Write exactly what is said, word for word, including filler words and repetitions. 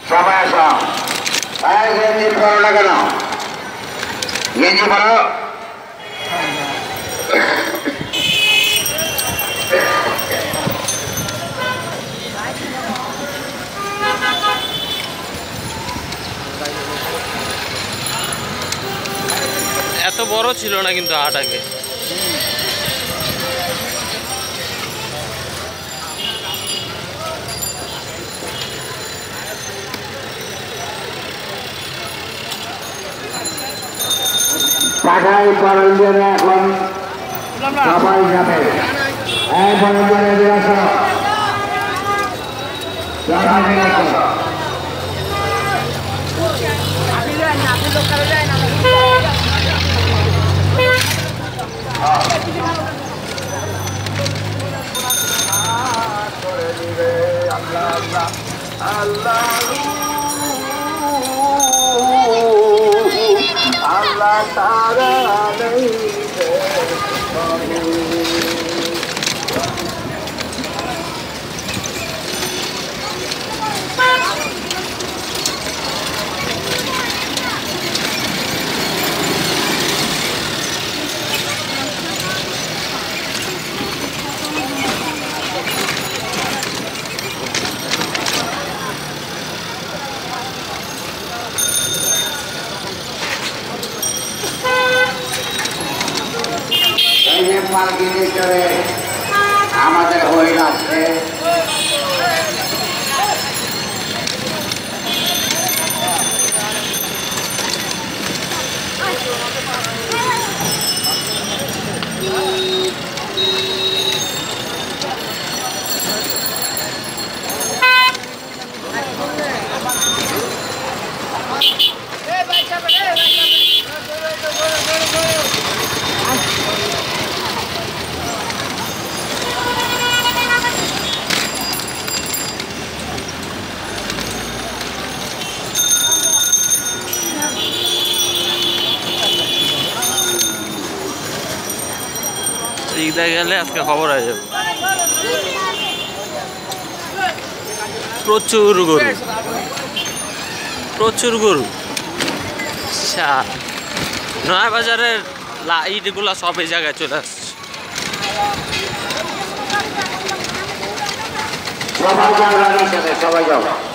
সবাই আসো গেঞ্জি পড়ো না কেন গেঞ্জি পড়ো এত বড় ছিল না কিন্তু হাট আগে। পাঠাই পরঞ্জনে এখন সবাই যাবে এই পরঞ্জনে বিরাস আল্লাহ আল্লাহ তারা নেই মার্কেট ভিতরে আমাদের হইল আছে ঈদে গেলে আজকে খবর হয়ে যাবে। প্রচুর গরু প্রচুর গরু নয়া বাজারের লাইটগুলা সব এই জায়গায় চলে আসছে। সবাই যাও সবাই যাও।